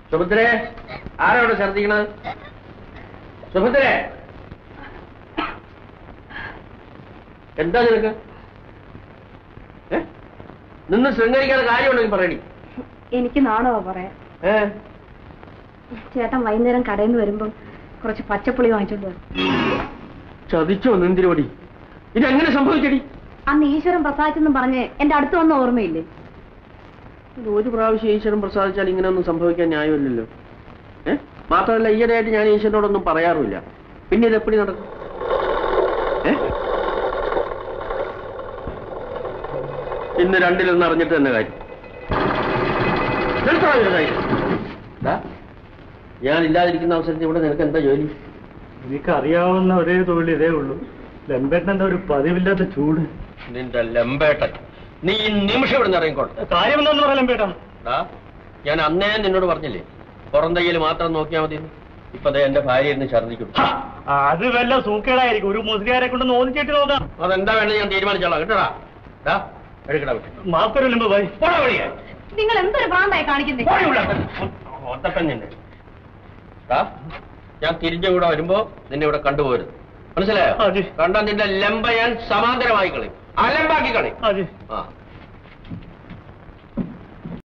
സുഭദ്രേ, ആരോട് ഛർദിക്കണത്? സുഭദ്രേ, എന്താ നിനക്ക്? നിന്ന് ശൃംഗരിക്കാതെ കാര്യമുണ്ടെങ്കിൽ പറയണി. എനിക്ക് നാണോ പറയാം. ചേട്ടൻ വൈകുന്നേരം കടയിൽ നിന്ന് വരുമ്പം കുറച്ച് പച്ചപ്പുളി വാങ്ങിച്ചോണ്ട് വരും. ചതിച്ചോ നിന്തിരിപടി? ഇതെങ്ങനെ സംഭവിച്ചടി? അന്ന് ഈശ്വരൻ പ്രസാദിച്ചെന്നും പറഞ്ഞ് എന്റെ അടുത്ത് വന്ന ഓർമ്മയില്ലേ? ഒരു പ്രാവശ്യം ഈശ്വരൻ പ്രസാദിച്ചാൽ ഇങ്ങനെയൊന്നും സംഭവിക്കാൻ ന്യായമില്ലല്ലോ. മാത്രമല്ല, ഈയിടെയായിട്ട് ഞാൻ ഈശ്വരനോടൊന്നും പറയാറുമില്ല. പിന്നെ ഇതെപ്പടി നടക്കും? ഇന്ന് രണ്ടിലൊന്നും അറിഞ്ഞിട്ട് തന്നെ കാര്യം. ഞാൻ ഇല്ലാതിരിക്കുന്ന അവസരത്തിൽ ഇവിടെ നിനക്ക് എന്താ ജോലി? എനിക്കറിയാവുന്ന ഒരേ തൊഴിൽ ഇതേ ഉള്ളൂ. ലംബേട്ടൻ എന്താ ഒരു പതിവില്ലാത്ത ചൂട്? നിന്റെ ലംബേട്ടൻ, നീ ഈ നിമിഷം ഇവിടെ നിന്ന് ഇറങ്ങിക്കോട്ടെ. കാര്യം എന്താന്ന് പറയാം ലംബേട്ടാ. ഞാൻ അന്നേ നിന്നോട് പറഞ്ഞില്ലേ, പുറം തയ്യൽ മാത്രം നോക്കിയാൽ മതി. ഇപ്പൊ എന്റെ ഭാര്യ ഇരുന്ന് ഛർദിക്കും. അത് വല്ല സൂക്കേടായിരിക്കും. ഒരു മുസ്ലിയാരെ കൊണ്ട് നോന്നിച്ചിട്ട് നോക്കാം. അതെന്താ വേണ്ടത് ഞാൻ തീരുമാനിച്ചോളാം. കേട്ടോടാ, എടുക്കടാ. നിങ്ങൾ എന്തൊരു ഭ്രാന്തായി കാണിക്കുന്നേ? ഞാൻ തിരിച്ചുകൂടെ വരുമ്പോ നിന്നെ ഇവിടെ കണ്ടുപോരുത്. മനസ്സിലായോ? കണ്ടാ നിന്റെ ലംബ ഞാൻ സമാന്തരമായി കളി, അലമ്പാക്കി കളി.